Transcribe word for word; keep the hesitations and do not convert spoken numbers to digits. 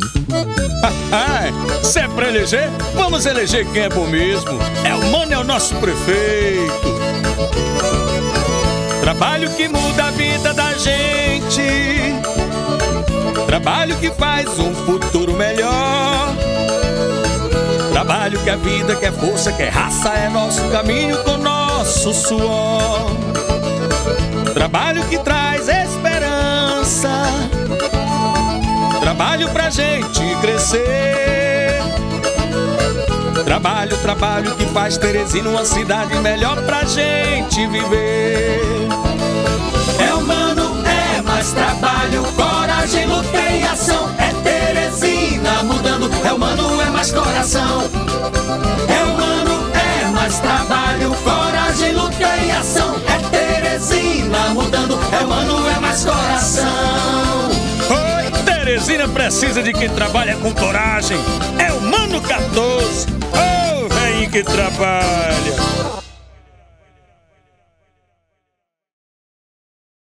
Se é pra eleger, vamos eleger quem é bom mesmo. É o Mano, é o nosso prefeito. Trabalho que muda a vida da gente, trabalho que faz um futuro melhor, trabalho que a vida quer força, quer raça, é nosso caminho com nosso suor. Trabalho que traz esperança, trabalho pra gente crescer. Trabalho, trabalho que faz Teresina uma cidade melhor pra gente viver. É humano, é mais trabalho, coragem, luta e ação. É Teresina mudando, é humano, é mais coração. É humano, é mais trabalho, coragem, luta e ação. É Teresina mudando, é humano, é mais coração. Oi, Teresina precisa de quem trabalha com coragem. É o Mano quatorze. Oh, vem que trabalha.